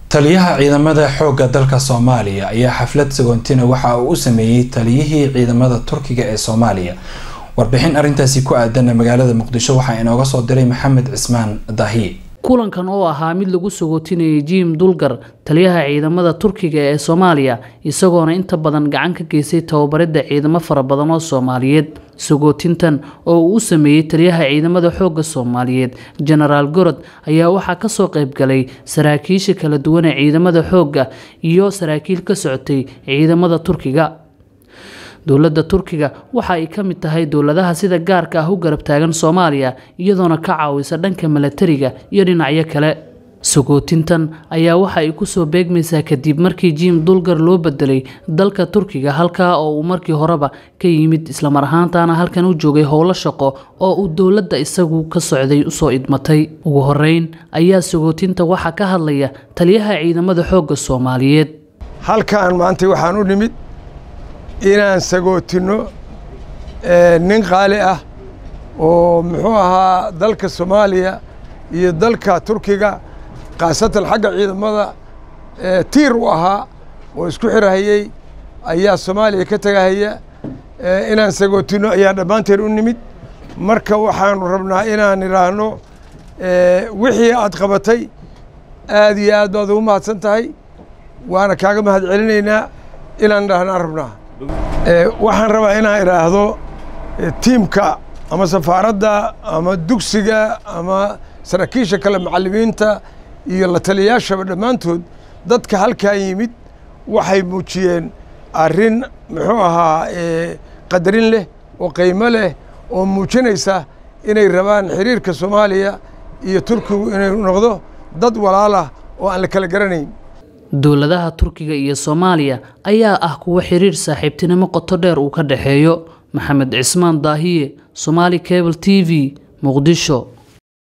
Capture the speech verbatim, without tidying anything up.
taliyaha ciidamada xoogga dalka Soomaaliya ayaa xaflad sagoontina waxa uu u sameeyay taliyihii ciidamada Turkiga ee Soomaaliya. warbixin arintaasi ku aadan magaalada Muqdisho waxa inooga soo diray Maxamed Cismaan Daahiye. kulankan oo ahaa mid lagu sagootinayay Jim Dulgar taliyaha ciidamada Turkiga ee Soomaaliya isagoona inta badan gacan ka geysay tababarida ciidamo fara badan oo Soomaaliyeed. sagootintan oo uu sameeyay taliyaha ciidamada xoogga Soomaaliyeed General Gorod ayaa waxa ka soo qayb galay saraakiisha kala duwan ee ciidamada xoogga iyo saraakiil ka socotay ciidamada Turkiga. dowladda Turkiga waxa ay ka mid tahay dowladaha sida gaarka ah u garab taagan Soomaaliya iyadoona ka caawisa dhanka militariga iyo dhinacyo kale. sagootintan ayaa waxa ay ku soo beegmaysaa kadib markii Jim Dulgar loo bedelay dalka Turkiga halka oo uu markii horeba ka yimid isla mar ahaantaana halkan u joogay howlo shaqo oo uu dowladda isagu ka socday u soo idmatay. ugu horeyn ayaa sagootinta waxa ka hadlaya taliyaha ciidamada xoogga Soomaaliyeed. halkaan maanta waxaan u nimid inaan sagootino nin qaali ah oo muxuu ahaa dalka Soomaaliya iyo dalka Turkiga qaasatan xagga ciidamada tiir u ahaa oo isku xirahayay ayaa Soomaaliya ka tagahaya inaan sagootino ayaa dhamaanteen u nimid. marka waxaan rabnaa inaan iraahno wixii aad qabatay aad iyo aad baad u mahadsan tahay waana kaaga mahad celinaynaa inaan dhahnaa rabnaa. waxaan rabaa inaan iraahdo tiimka ama safaaradda ama dugsiga ama saraakiisha kale macallimiinta iyo la taliyaashaba dhammaantood dadka halkaan yimid waxay muujiyeen arrin muxuu ahaa qadarin leh oo qiimo leh oo muujinaysa inay rabaan xiriirka Soomaaliya iyo Turkigu inay noqdo dad walaala oo aan la kala garanayn. dowladaha Turkiga iyo Soomaaliya ayaa ah kuwa xiriir saaxiibtinimo qoto dheer uu ka dhaxeeyo. Maxamed Cismaan Daahiye, Somali Cable T V, Muqdisho.